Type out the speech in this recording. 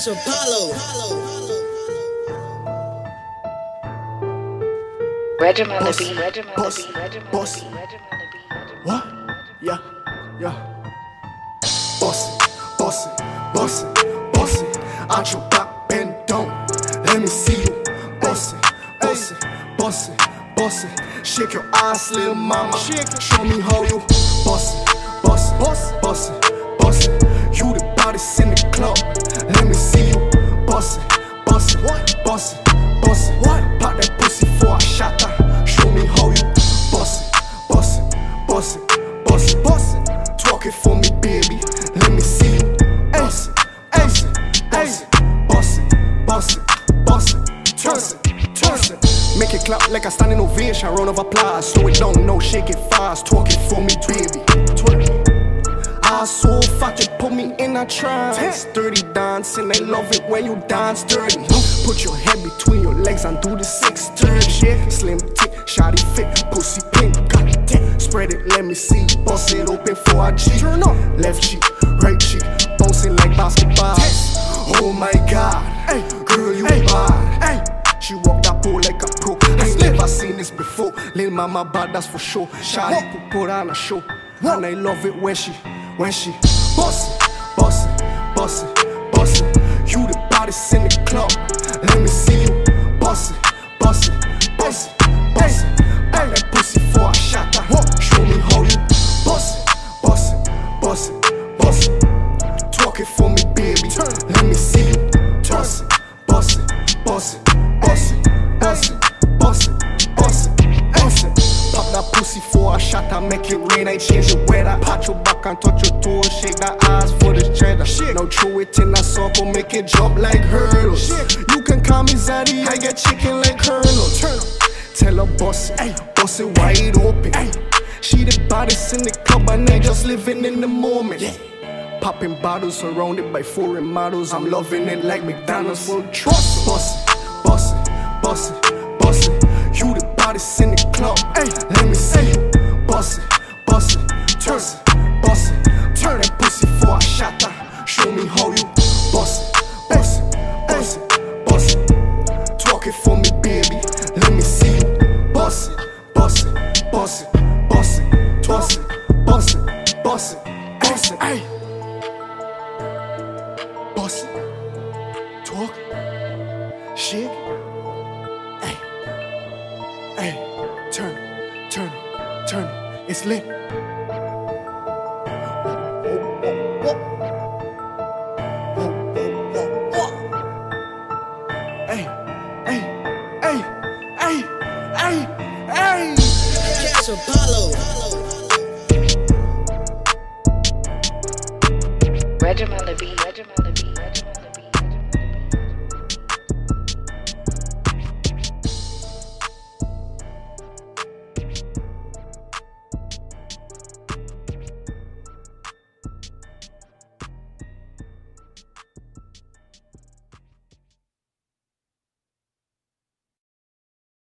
Catch Apollo. Regiment Boss, the beat, boss. What? Yeah. Boss it. Out your back, bend down. Let me see you. Boss it. Shake your ass, little mama. Show me how you boss it. You the baddest in the club. Let me see you. Boss it. Pop that pussy for a shatter. Show me how you boss it. Talk it for me, baby. Let me see you. Boss it. Toss it. Make it clap like a standing ovation. Round of applause. Slow it down, no shake it fast. Talk it for me, baby. Twerk it. Ass so fat, you put me in a trance. Dirty dancing, I love it when you dance dirty. Put your head between your legs and do the 630. Slim tick, shawty fit, pussy pink, got it. Spread it, let me see. Bust it open for a G. Turn up. Left cheek, right cheek, bouncing like basketball. Oh my God, girl you bad. She walk that pole like a pro. I ain't never seen this before. Lil' mama bad, that's for sure. Shawty put on a show, and I love it when she boss it. You the baddest in the club. Let me see you. Boss it. Pop that pussy for a shatter. Show me how you boss it. Talk it for me, baby. Let me see you. Boss it. Pop that pussy for a shot, I make it rain, I change the weather. Pat your back and touch your toes, shake that ass for the cheddar. Now throw it in a circle, make it jump like hurdles. You can call me Zaddy, I get chicken like Colonel. Turn up, tell her boss it wide open. She the baddest in the club and I just living in the moment. Popping bottles surrounded by foreign models. I'm loving it like McDonald's full trust. Boss it. You the baddest in the club. Let me see you. Boss it. Turn that pussy for a shatter. Show me how you boss it. Talk it for me, baby. Let me see you. Boss it. Ay. Boss it. Talk. Shake. Hey, turn it. It's lit. Hey. Catch Apollo. Regiment the beat.